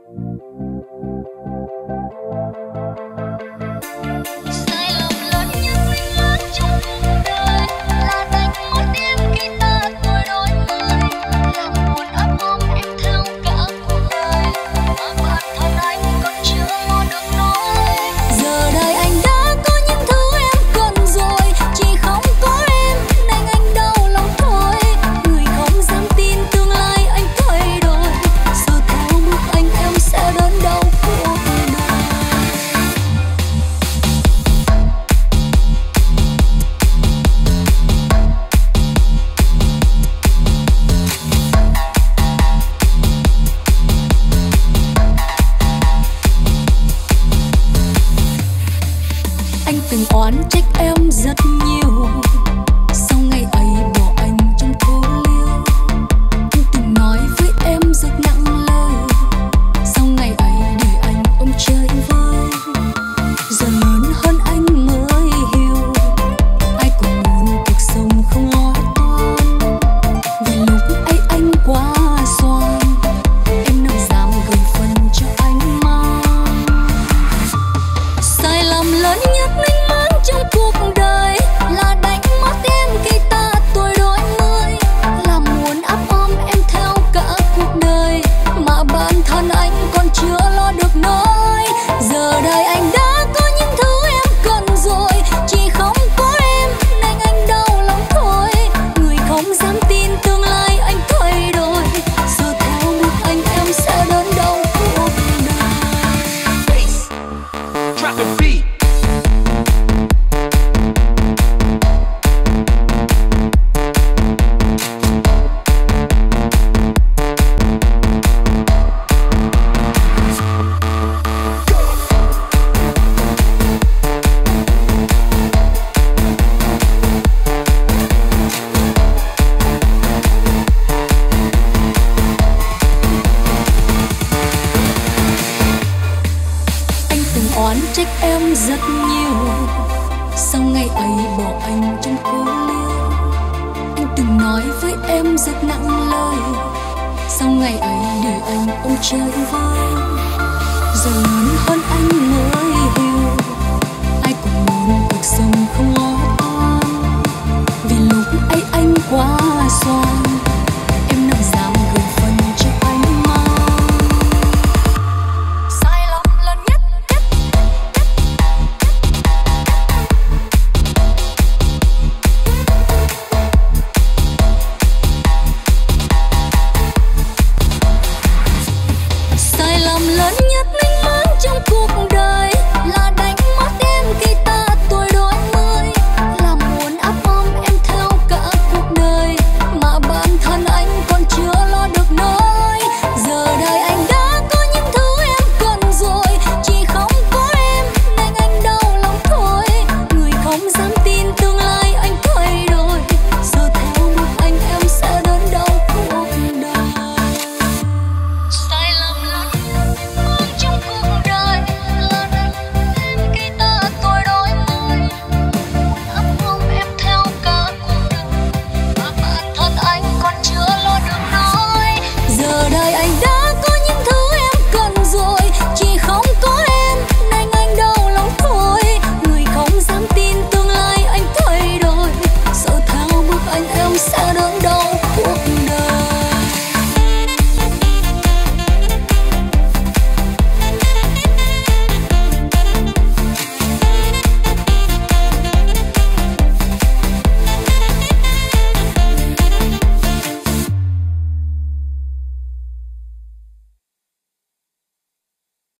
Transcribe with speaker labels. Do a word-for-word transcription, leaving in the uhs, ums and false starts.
Speaker 1: oán trách em rất nhiều, sau ngày ấy bỏ anh trong cô liêu. Anh từng nói với em rất nặng lời, sau ngày ấy để anh ôm chơi vơi. Giờ lớn hơn anh mới hiểu, ai cũng muốn cuộc sống không lo toan, vì lúc ấy anh quá xoan.